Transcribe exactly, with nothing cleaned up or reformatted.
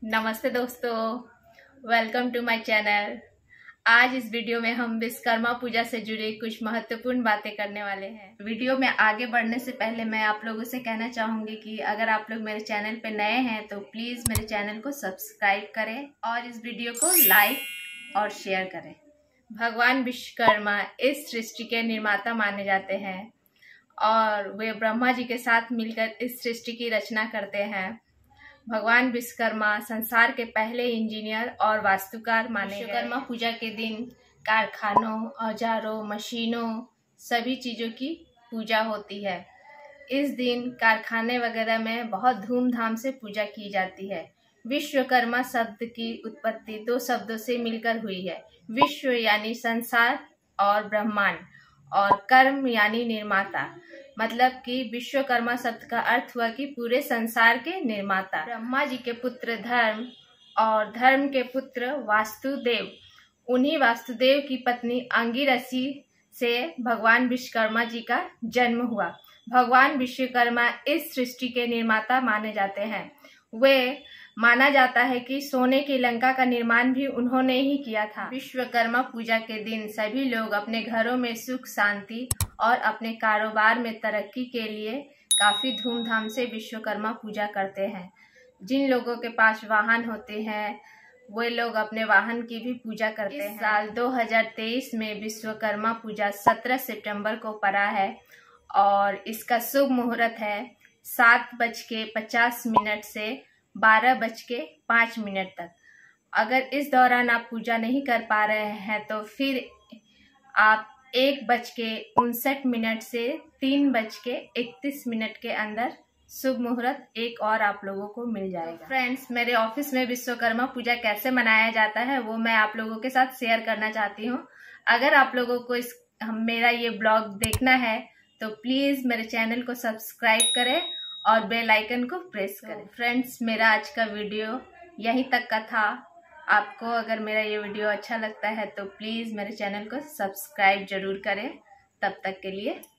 नमस्ते दोस्तों, welcome to my channel. आज इस वीडियो में हम विश्वकर्मा पूजा से जुड़ी कुछ महत्वपूर्ण बातें करने वाले हैं। वीडियो में आगे बढ़ने से पहले मैं आप लोगों से कहना चाहूंगी कि अगर आप लोग मेरे चैनल पे नए हैं तो प्लीज मेरे चैनल को सब्सक्राइब करें और इस वीडियो को लाइक और शेयर करें। भगवान विश्वकर्मा इस सृष्टि के निर्माता माने जाते हैं और वे ब्रह्मा जी के साथ मिलकर इस सृष्टि की रचना करते हैं। भगवान विश्वकर्मा संसार के पहले इंजीनियर और वास्तुकार माने गए। विश्वकर्मा पूजा के दिन कारखानों, औजारों, मशीनों, सभी चीज़ों की पूजा होती है। इस दिन कारखाने वगैरह में बहुत धूमधाम से पूजा की जाती है। विश्वकर्मा शब्द की उत्पत्ति दो शब्दों से मिलकर हुई है। विश्व यानी संसार और ब्रह्मांड, और कर्म यानी निर्माता। मतलब कि विश्वकर्मा शब्द का अर्थ हुआ कि पूरे संसार के निर्माता। ब्रह्मा जी के पुत्र धर्म और धर्म के पुत्र वास्तुदेव, उन्हीं वास्तुदेव की पत्नी अंगिरसी से भगवान विश्वकर्मा जी का जन्म हुआ। भगवान विश्वकर्मा इस सृष्टि के निर्माता माने जाते हैं। वे माना जाता है कि सोने की लंका का निर्माण भी उन्होंने ही किया था। विश्वकर्मा पूजा के दिन सभी लोग अपने घरों में सुख शांति और अपने कारोबार में तरक्की के लिए काफी धूमधाम से विश्वकर्मा पूजा करते हैं। जिन लोगों के पास वाहन होते हैं वे लोग अपने वाहन की भी पूजा करते हैं। इस साल दो हज़ार तेईस में विश्वकर्मा पूजा सत्रह सितंबर को पड़ा है और इसका शुभ मुहूर्त है सात बज के पचास मिनट से बारह बज के पाँच मिनट तक। अगर इस दौरान आप पूजा नहीं कर पा रहे हैं तो फिर आप एक बज के उनसठ मिनट से तीन बज के इकतीस मिनट के अंदर शुभ मुहूर्त एक और आप लोगों को मिल जाएगा। फ्रेंड्स, मेरे ऑफिस में विश्वकर्मा पूजा कैसे मनाया जाता है वो मैं आप लोगों के साथ शेयर करना चाहती हूँ। अगर आप लोगों को इस हम मेरा ये ब्लॉग देखना है तो प्लीज़ मेरे चैनल को सब्सक्राइब करें और बेल आइकन को प्रेस करें। फ्रेंड्स, मेरा आज का वीडियो यहीं तक का था। आपको अगर मेरा ये वीडियो अच्छा लगता है तो प्लीज़ मेरे चैनल को सब्सक्राइब जरूर करें। तब तक के लिए